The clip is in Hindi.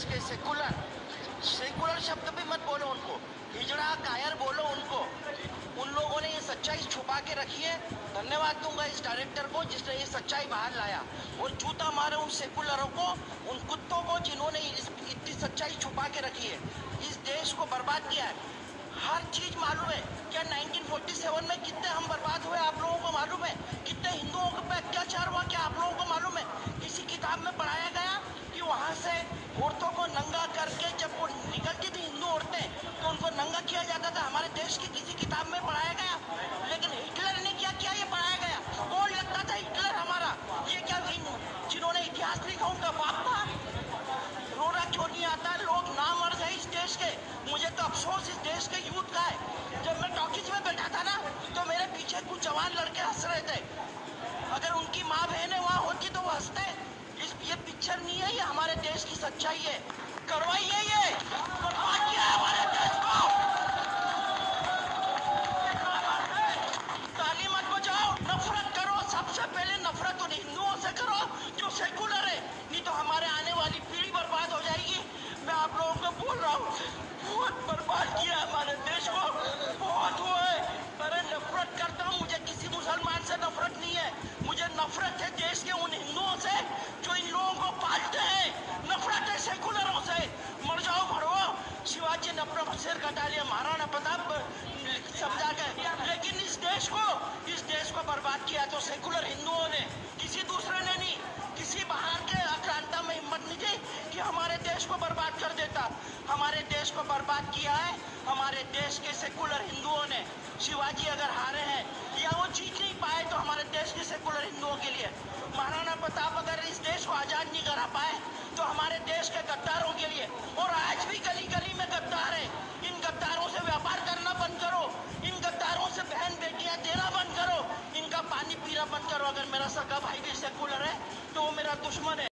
के सेकुलर सेकुलर शब्द भी मत बोलो उनको, हिजड़ा कायर बोलो उनको। उन लोगों ने ये सच्चाई छुपा के रखी है। धन्यवाद दूंगा इस डायरेक्टर को जिसने ये सच्चाई बाहर लाया, और जूता मारे उन सेकुलरों को, उन कुत्तों को जिन्होंने इतनी सच्चाई छुपा के रखी है, इस देश को बर्बाद किया है। हर चीज मालूम है क्या 1947 में कितने हम बर्बाद हुए आप लोगों को मालूम है? कितने हिंदुओं पे अत्याचार हुआ क्या आप लोगों को मालूम है? किसी किताब में पढ़ाया गया कि वहां से औरतों को नंगा करके जब वो निकलती थी हिंदू औरतें तो उनको नंगा किया जाता था? हमारे देश की किसी किताब में पढ़ाया गया? लेकिन हिटलर ने क्या ये पढ़ाया गया? कौन लगता था हिटलर हमारा? ये क्या जिन्होंने इतिहास लिखा उनका बाप था? रोना क्यों नहीं आता? लोग ना मर गए इस देश के। मुझे तो अफसोस इस देश के यूथ का है। जब मैं टॉकीज में बैठा था ना तो मेरे पीछे कुछ जवान लड़के हंस रहे थे। अगर उनकी माँ बहनें वहां होती तो वो हंसते। ये पिक्चर नहीं है, ये हमारे देश की सच्चाई है। करवाइए, ये बर्बाद किया है हमारे देश को। ताली मत बजाओ, नफरत करो। सबसे पहले नफरत उन हिंदुओं से करो जो सेकुलर है, नहीं तो हमारे आने वाली पीढ़ी बर्बाद हो जाएगी। मैं आप लोगों को बोल रहा हूँ, बहुत बर्बाद किया हमारे देश को, बहुत हुआ है। अरे नफरत करता हूँ, मुझे किसी मुसलमान से नफरत नहीं है, मुझे नफरत है देश के उन हिंदुओं से जो इन लोगों को पालते हैं। नफरत है सेकुलरों से। मर जाओ भड़ो। शिवाजी ने अपना सिर कटा लिया, महाराणा प्रताप समझा के, लेकिन इस देश को बर्बाद किया तो सेकुलर हिंदुओं ने, किसी दूसरे ने नहीं। किसी बाहर के आक्रांता में हिम्मत नहीं थी कि हमारे देश को बर्बाद कर देता। हमारे देश को बर्बाद किया है हमारे देश के सेकुलर हिंदुओं ने। शिवाजी अगर हारे हैं या वो जीत नहीं पाए तो हमारे देश के सेकुलर हिंदुओं के लिए। महाराणा प्रताप अगर इस देश को आजाद नहीं करा पाए तो हमारे देश के गद्दारों के लिए। और आज भी गली गली में गद्दार है। इन गद्दारों से व्यापार करना बंद करो, इन गद्दारों से बहन बेटियां देना बंद करो, इनका पानी पीना बंद करो। अगर मेरा सगा भाई भी सेकुलर है तो वो मेरा दुश्मन है।